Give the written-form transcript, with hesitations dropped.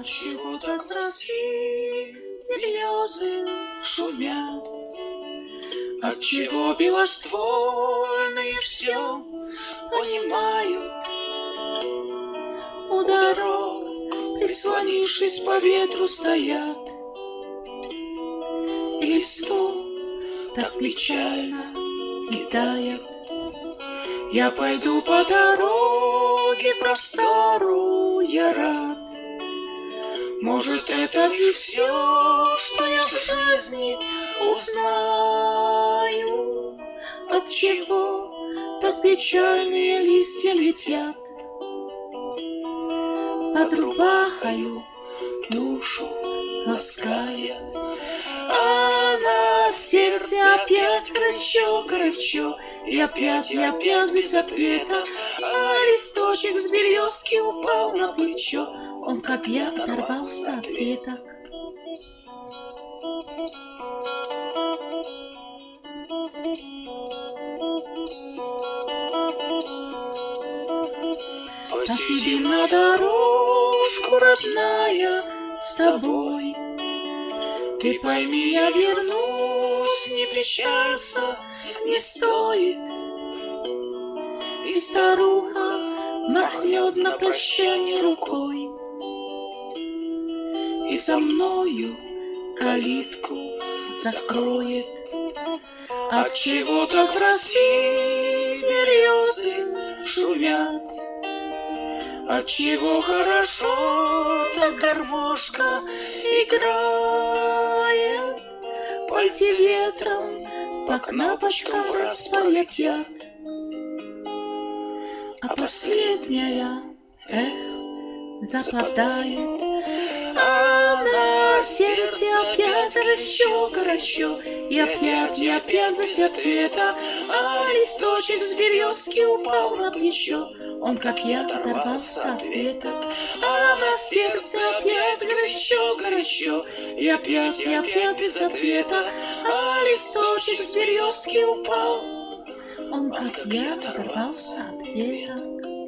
Отчего так в России березы шумят? Отчего белоствольные все понимают? У дорог, прислонившись по ветру, стоят, и листву так печально и тает. Я пойду по дороге простору, я рад. Может, это и все, что я в жизни узнаю. Отчего так печальные листья летят под рубахою, душу ласкает. А на сердце опять горячо, и опять без ответа. А листочек с березки упал на плечо, он как я оторвался от веток. Посидим на дорожку, родная, с тобой. Ты пойми, я вернусь, не печалься, не стоит. И старуха махнет на прощание рукой, и за мною калитку закроет. Отчего так в России березы шумят? Отчего хорошо так гармошка играет? Пальцы ветром по кнопочкам раз полетят, а последняя, западает. А на сердце опять горячо, и опять без ответа. А листочек с березки упал на плечо, он как я оторвался от веток. А на сердце опять горячо, и опять без ответа. А листочек с березки упал, он как я оторвался от веток.